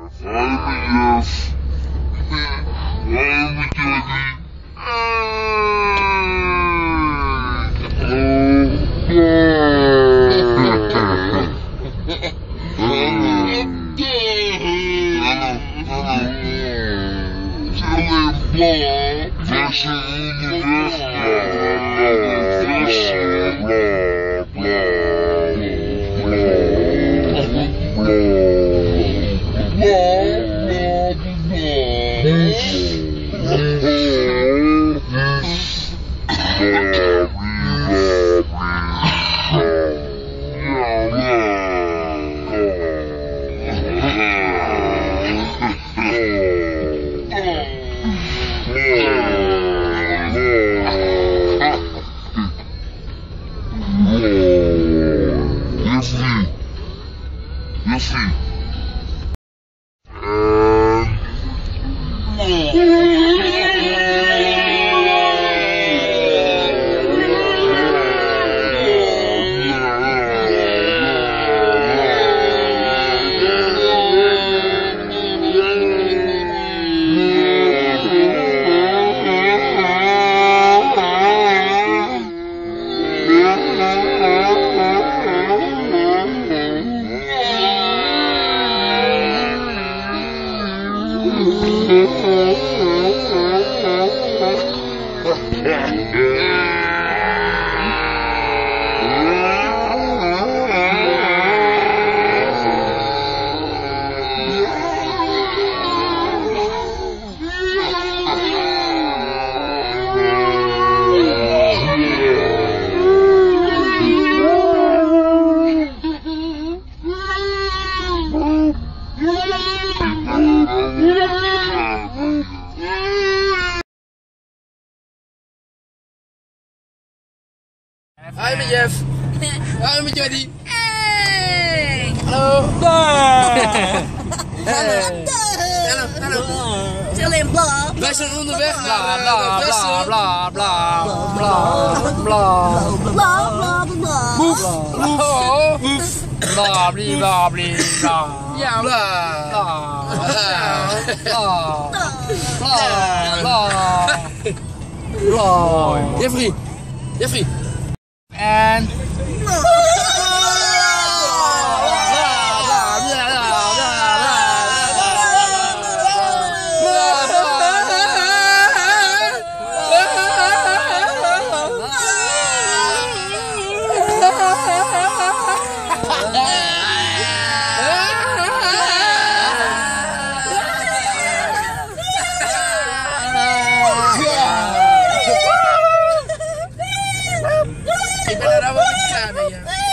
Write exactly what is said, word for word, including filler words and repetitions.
Hoi met Jeff. Hoi met Jody. Hey. Hallo. Hey. Hallo. Hallo. Chilling bla. Wij zijn onderweg Bla naar bla de bla bla bla bla bla Bla bla bla. Boef. bla bla bli bla bli bla Ja, bla. bla bla bla bla. Jeffrey. Jeffrey. En Ik ben er nou wel met je klaar mee.